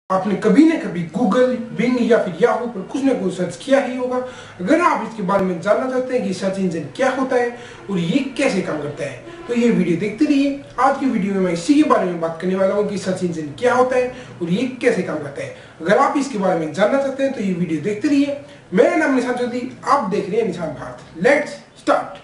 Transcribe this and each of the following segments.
आपने कभी न कभी गूगल, बिंग या फिर याहू पर कुछ न कुछ सर्च किया ही होगा। अगर आप इसके बारे में जानना चाहते हैं कि सर्च इंजन क्या होता है और ये कैसे काम करता है, तो ये वीडियो देखते रहिए। आज की वीडियो में मैं इसी के बारे में बात करने वाला हूँ कि सर्च इंजन क्या होता है और ये कैसे काम करता है। अगर आप इसके बारे में जानना चाहते हैं तो ये वीडियो देखते रहिए। मेरा नाम निशान चौधरी, आप देख रहे हैं निशान भारत। Let's start.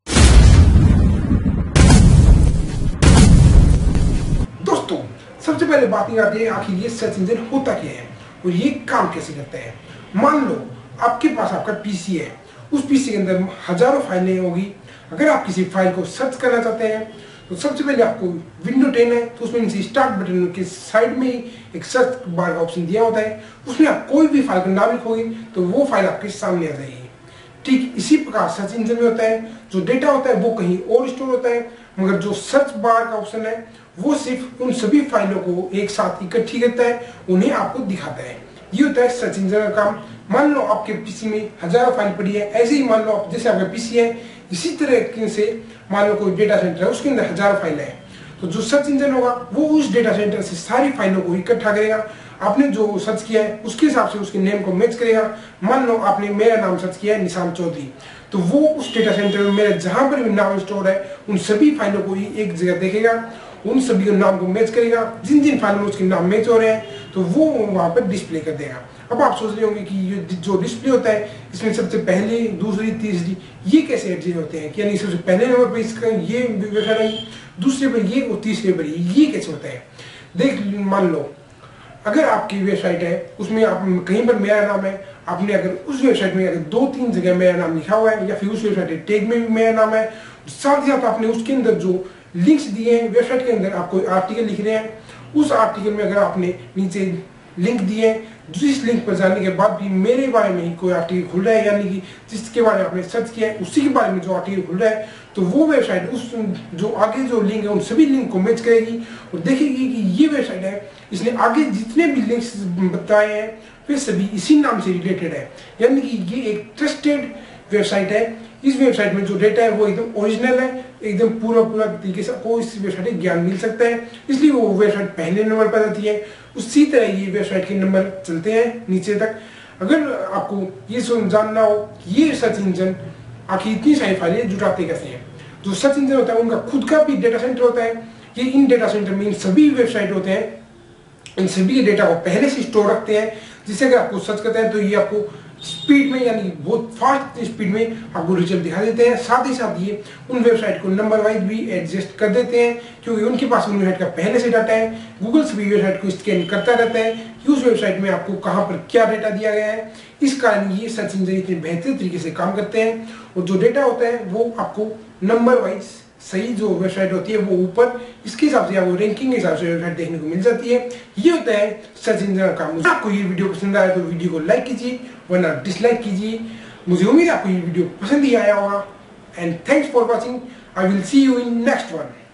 दोस्तों, सबसे पहले बात ये आती है आखिर ये सर्च इंजन होता क्या है और ये काम कैसे करता है। मान लो आपके पास आपका पीसी है, उस पीसी के अंदर हजारों फाइलें होगी। अगर आप किसी फाइल को सर्च करना चाहते हैं तो सबसे पहले आपको विंडो 10 है तो उसमें नीचे स्टार्ट बटन के साइड में ही एक सर्च बार का ऑप्शन दिया होता है। उसमें आप कोई भी फाइल का नाम लिखोगे तो वो फाइल आपके सामने आ जाएगी। ठीक इसी प्रकार सर्च इंजन में होता है, जो डेटा होता है वो कहीं और स्टोर होता है, मगर जो सर्च बार का ऑप्शन है वो सिर्फ उन सभी फाइलों को एक साथ इकट्ठी करता है, उन्हें आपको दिखाता है। ये होता है सर्च इंजन का काम। मान लो आपके पीसी में हजारों फाइल पड़ी है, ऐसे ही मान लो आप जैसे आपका पीसी है इसी तरह से मान लो कोई डेटा सेंटर है, उसके अंदर हजारों फाइल है। तो जो सर्च इंजन होगा वो उस डेटा सेंटर से सारी फाइलों को इकट्ठा करेगा। आपने जो सर्च किया है उसके हिसाब से उसके नेम को मैच करेगा। मान लो आपने मेरा नाम सर्च किया है निशान चौधरी, तो वो उस डेटा सेंटर में मेरा जहां पर भी नाम स्टोर है उन सभी फाइलों को ही एक जगह देखेगा, उन सभी के नाम को मैच करेगा। जिन जिन फाइलों में उसके नाम मैच हो रहे हैं तो वो वहां पर डिस्प्ले कर देगा। अब आप सोच रहे होंगे कि ये जो डिस्प्ले होता है इसमें सबसे पहले, दूसरी, तीसरी ये कैसे एडजस्ट होते हैं, यानी सबसे पहले नंबर पर इसका ये वेबसाइट है, दूसरे पर ये और तीसरे पर ये कैसे होता है। देख, मान लो अगर आपकी वेबसाइट है उसमें आप कहीं पर मेरा नाम है, आपने अगर उस वेबसाइट में अगर 2-3 जगह मेरा नाम लिखा हुआ है या फिर उस वेबसाइट के टैग में भी मेरा नाम है, साथ ही साथ आपने उसके अंदर जो लिंक्स दिए हैं, वेबसाइट के अंदर आप कोई आर्टिकल लिख रहे हैं, उस आर्टिकल में अगर आपने नीचे लिंक दिए हैं, जिस लिंक पर जाने के बाद भी मेरे बारे में ही कोई आर्टिकल खुल रहा है, यानी कि जिसके बारे में आपने सर्च किया है उसी के बारे में जो आर्टिकल खुल रहा है, तो वो वेबसाइट उस जो आगे जो लिंक है उन सभी लिंक को मैच करेगी और देखेगी कि ये वेबसाइट है, इसने आगे जितने भी लिंक्स बताए हैं वे सभी इसी नाम से रिलेटेड है, यानी कि ये एक ट्रस्टेड वेबसाइट है। इस वेबसाइट में जो डेटा है वो एकदम ओरिजिनल है, एकदम पूरा तरीके से आपको इस वेबसाइट का ज्ञान मिल सकता है, इसलिए वो वेबसाइट पहले नंबर पर आती है। उसी तरह ये वेबसाइट के नंबर चलते हैं नीचे तक। अगर आपको ये जानना हो कि ये सर्च इंजन आखिर इतनी सारी फाइलें जुटाते कैसे हैं, जो सर्च इंजन होता है उनका खुद का भी डेटा सेंटर होता है। ये इन डेटा सेंटर में इन सभी वेबसाइट होते हैं, इन सभी के डेटा को पहले से स्टोर रखते हैं, जिससे अगर आपको सर्च करते हैं तो ये आपको स्पीड में, यानी बहुत फास्ट स्पीड में आपको रिजल्ट दिखा देते हैं। साथ ही साथ ये उन वेबसाइट को नंबर वाइज भी एडजस्ट कर देते हैं, क्योंकि उनके पास उन वेबसाइट का पहले से डाटा है। गूगल सभी वेबसाइट को स्कैन करता रहता है कि उस वेबसाइट में आपको कहाँ पर क्या डेटा दिया गया है। इस कारण ये सर्च इंजन इतने बेहतर तरीके से काम करते हैं और जो डेटा होता है वो आपको नंबर वाइज सही जो वेबसाइट होती है वो ऊपर, इसके हिसाब से आपको रैंकिंग के हिसाब से वेबसाइट देखने को मिल जाती है। ये होता है सर्च इंजन का काम। आपको ये वीडियो पसंद आया तो वीडियो को लाइक कीजिए, वरना डिसलाइक कीजिए। मुझे उम्मीद है आपको ये वीडियो पसंद ही आया होगा। And thanks for watching. I will see you in next one.